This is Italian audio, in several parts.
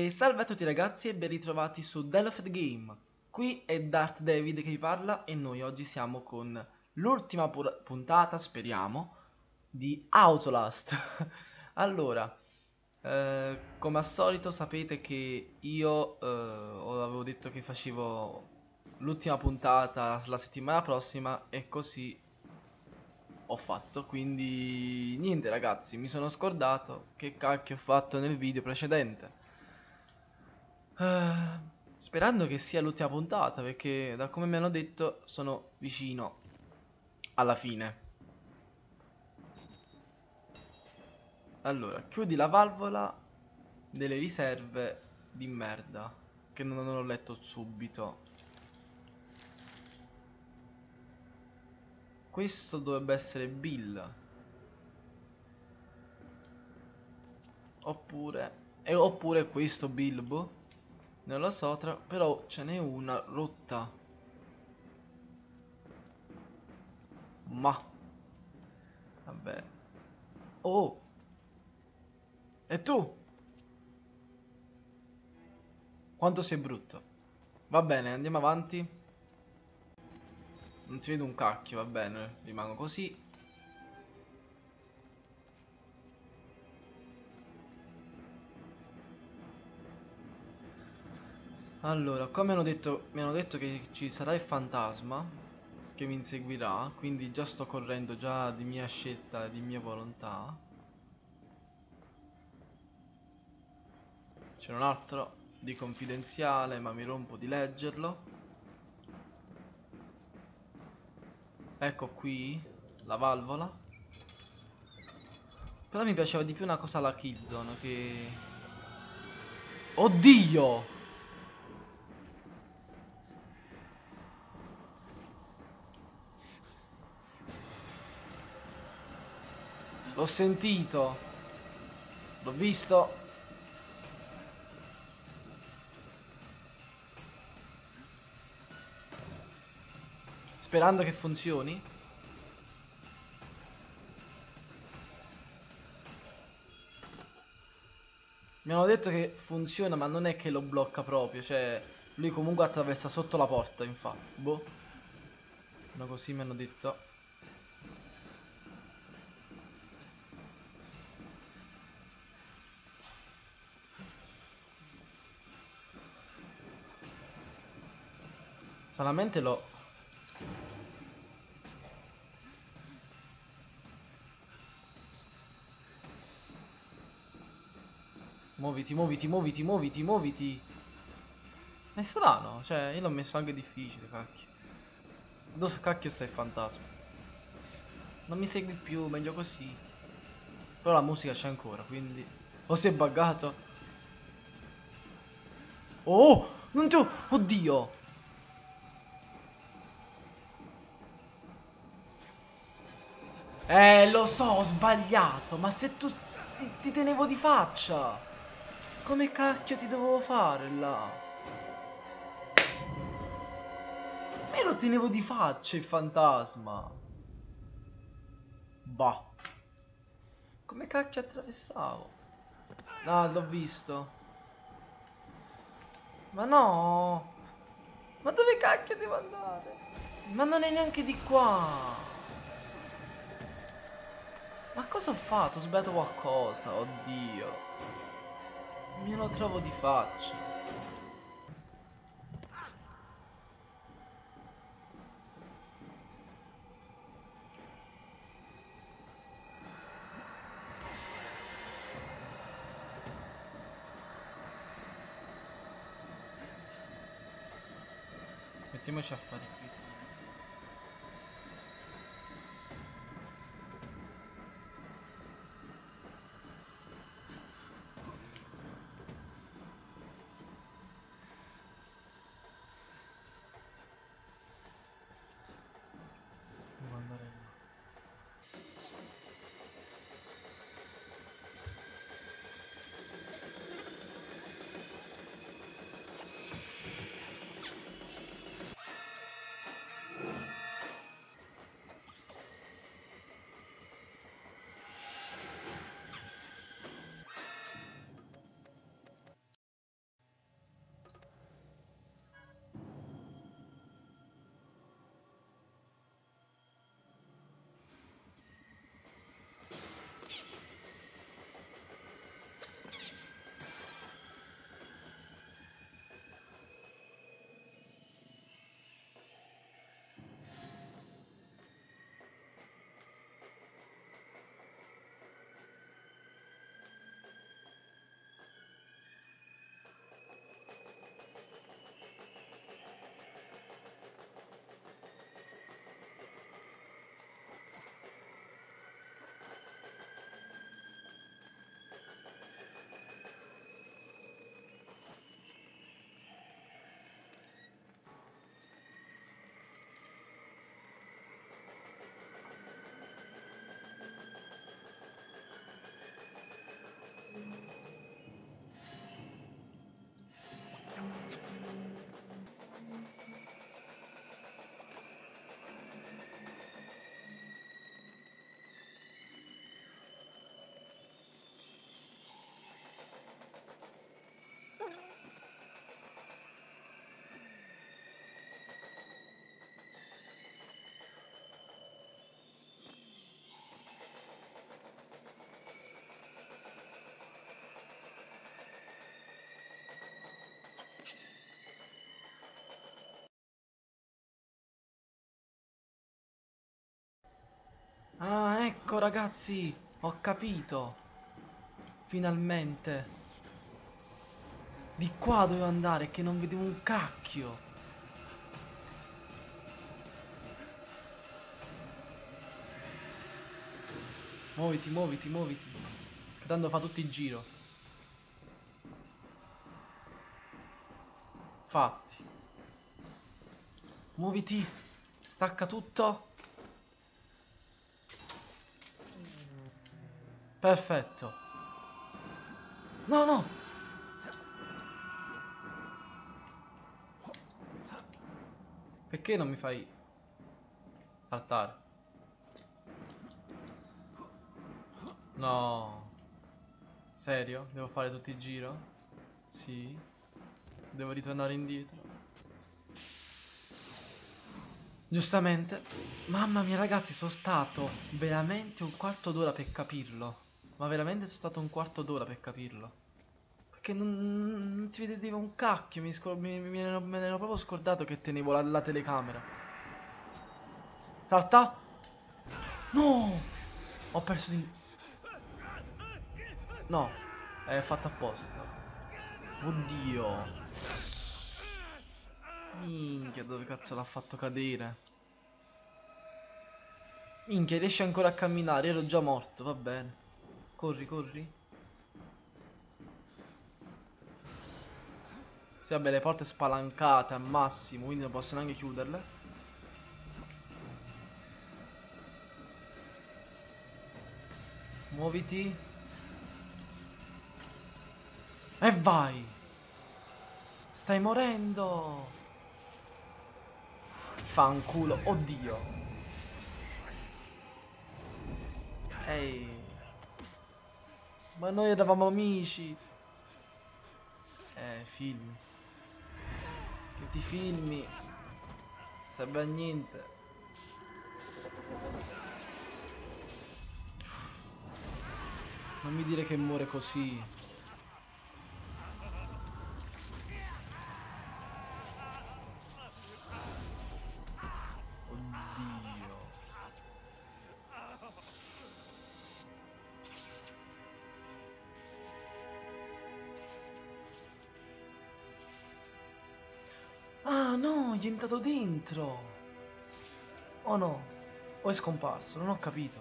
E salve a tutti ragazzi e ben ritrovati su Dell of the Game. Qui è Darth David che vi parla e noi oggi siamo con l'ultima puntata, speriamo, di Outlast. Allora, come al solito sapete che io avevo detto che facevo l'ultima puntata la settimana prossima e così ho fatto. Quindi niente ragazzi, mi sono scordato che cacchio ho fatto nel video precedente. Sperando che sia l'ultima puntata, perché da come mi hanno detto sono vicino alla fine. Allora, chiudi la valvola delle riserve di merda, che non ho letto subito. Questo dovrebbe essere Bill. Oppure questo Bill, boh. Non lo so, però ce n'è una rotta. Ma vabbè. Oh, e tu? Quanto sei brutto. Va bene, andiamo avanti. Non si vede un cacchio, va bene, rimango così. Allora, qua mi hanno detto che ci sarà il fantasma che mi inseguirà, quindi già sto correndo già di mia scelta, di mia volontà. C'è un altro di confidenziale, ma mi rompo di leggerlo. Ecco qui la valvola. Però mi piaceva di più una cosa alla Killzone che... Oddio! L'ho sentito! L'ho visto! Sperando che funzioni. Mi hanno detto che funziona, ma non è che lo blocca proprio, cioè lui comunque attraversa sotto la porta, infatti. Boh. No, così mi hanno detto. Solamente lo... Muoviti, muoviti, muoviti, muoviti, muoviti. Ma è strano, cioè io l'ho messo anche difficile, cacchio. Dove cacchio sta il fantasma? Non mi segui più, meglio così. Però la musica c'è ancora, quindi... O si è buggato? Oh! Non c'ho... Oddio! Lo so, ho sbagliato, ma se tu ti tenevo di faccia, come cacchio ti dovevo fare là? Me lo tenevo di faccia il fantasma. Bah. Come cacchio attraversavo? No, l'ho visto. Ma no! Ma dove cacchio devo andare? Ma non è neanche di qua! Ma cosa ho fatto? Ho sbagliato qualcosa, oddio. Me lo trovo di faccia. Mettiamoci a fare qui. Devo andare là. Ecco ragazzi, ho capito. Finalmente. Di qua dovevo andare che non vedevo un cacchio. Muoviti, muoviti, muoviti. Che tanto fa tutto il giro. Fatti. Muoviti. Stacca tutto. Perfetto. No, no. Perché non mi fai saltare? No. Serio? Devo fare tutto il giro? Sì. Devo ritornare indietro. Giustamente. Mamma mia ragazzi, sono stato veramente un quarto d'ora per capirlo. Ma veramente sono stato un quarto d'ora per capirlo. Perché non si vedeva un cacchio. Me ne ero proprio scordato che tenevo la telecamera. Salta. No. Ho perso di... No. È fatto apposta. Oddio. Minchia, dove cazzo l'ha fatto cadere? Minchia, riesci ancora a camminare? Ero già morto, va bene. Corri, corri. Sì, vabbè, le porte spalancate al massimo, quindi non posso neanche chiuderle. Muoviti. E vai! Stai morendo! Fanculo, oddio! Ehi! Ma noi eravamo amici! Film. Che ti filmi? Serve a niente. Non mi dire che muore così. Oddio. Ah no, gli è entrato dentro. Oh no. O è scomparso, non ho capito.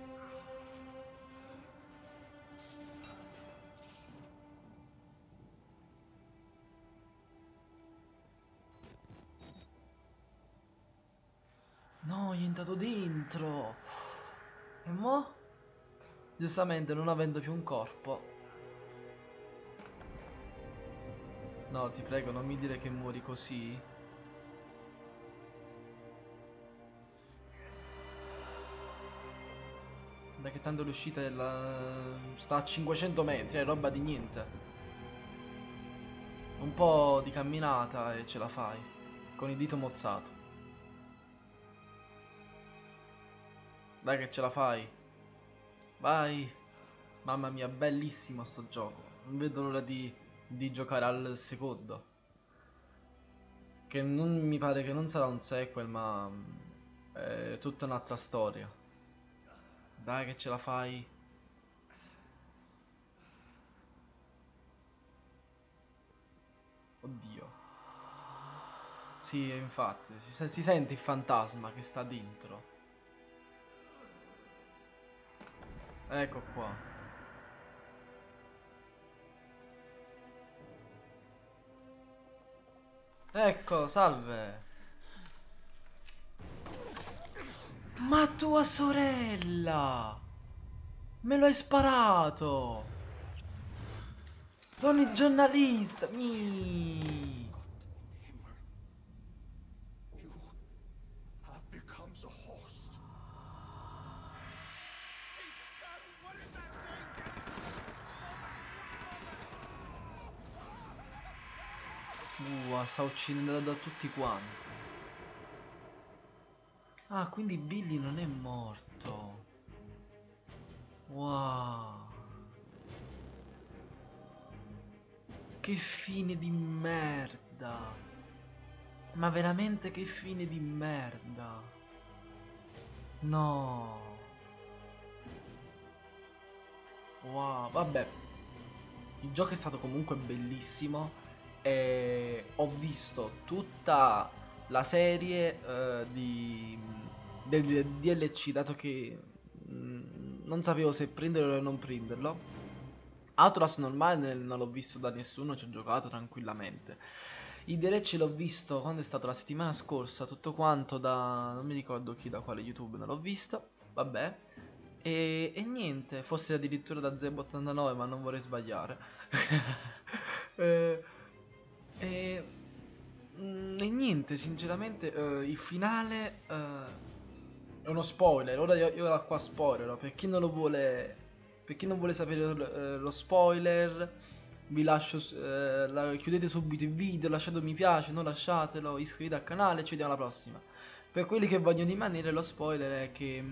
No, gli è entrato dentro. E mo'? Giustamente non avendo più un corpo. No, ti prego, non mi dire che muori così. Dai che tanto l'uscita sta a 500 metri, è roba di niente. Un po' di camminata e ce la fai. Con il dito mozzato. Dai che ce la fai. Vai. Mamma mia, bellissimo sto gioco. Non vedo l'ora di giocare al secondo. Che non mi pare che non sarà un sequel, ma è tutta un'altra storia. Dai che ce la fai. Oddio. Sì, infatti, si sente il fantasma che sta dentro. Ecco qua. Ecco, salve. Ma tua sorella! Me lo hai sparato! Sono il giornalista! Mi. Sta uccidendo da tutti quanti. Ah, quindi Billy non è morto. Wow. Che fine di merda. Ma veramente che fine di merda. No. Wow, vabbè, il gioco è stato comunque bellissimo e ho visto tutta la serie del DLC, dato che non sapevo se prenderlo o non prenderlo. Outlast normale non l'ho visto da nessuno, ci ho giocato tranquillamente. Il DLC l'ho visto quando è stato la settimana scorsa, tutto quanto da... non mi ricordo chi, da quale YouTube non l'ho visto, vabbè. E niente, forse addirittura da Zeb89, ma non vorrei sbagliare. Eh, e, e niente, sinceramente, il finale è uno spoiler. Ora io da qua spoilerò per chi non lo vuole. Per chi non vuole sapere lo spoiler, vi lascio. Chiudete subito il video, lasciate un mi piace, non lasciatelo, iscrivetevi al canale e ci vediamo alla prossima. Per quelli che vogliono rimanere, lo spoiler è che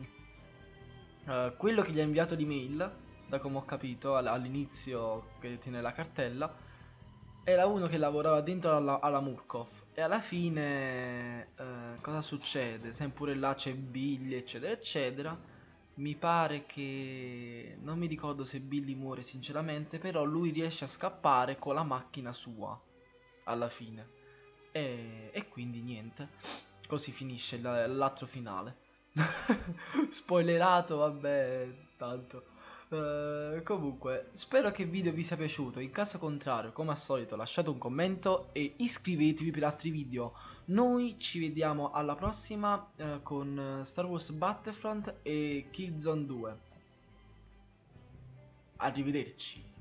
quello che gli ha inviato l'email, da come ho capito all'inizio che tiene la cartella, era uno che lavorava dentro alla Murkoff. E alla fine cosa succede? Sempre là c'è Billy, eccetera, eccetera. Mi pare che... non mi ricordo se Billy muore sinceramente, però lui riesce a scappare con la macchina sua, alla fine. E quindi niente. Così finisce l'altro finale. Spoilerato, vabbè, tanto. Comunque, spero che il video vi sia piaciuto. In caso contrario, come al solito, lasciate un commento e iscrivetevi per altri video. Noi ci vediamo alla prossima con Star Wars Battlefront e Killzone 2. Arrivederci.